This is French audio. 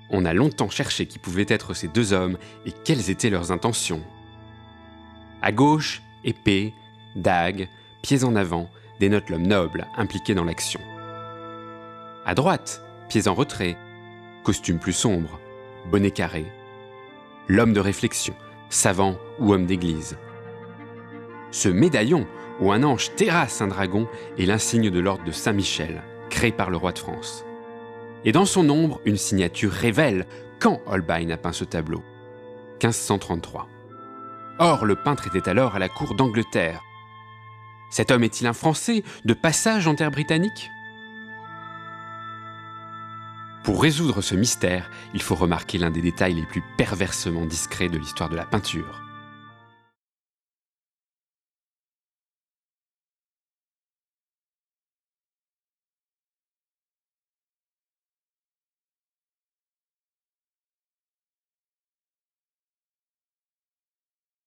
On a longtemps cherché qui pouvaient être ces deux hommes et quelles étaient leurs intentions. À gauche, épée, dague, pieds en avant, dénote l'homme noble impliqué dans l'action. À droite, pieds en retrait, costume plus sombre, bonnet carré. L'homme de réflexion, savant ou homme d'église. Ce médaillon, où un ange terrasse un dragon, est l'insigne de l'ordre de Saint-Michel, créé par le roi de France. Et dans son ombre, une signature révèle quand Holbein a peint ce tableau. 1533. Or, le peintre était alors à la cour d'Angleterre. Cet homme est-il un Français de passage en terre britannique ? Pour résoudre ce mystère, il faut remarquer l'un des détails les plus perversement discrets de l'histoire de la peinture.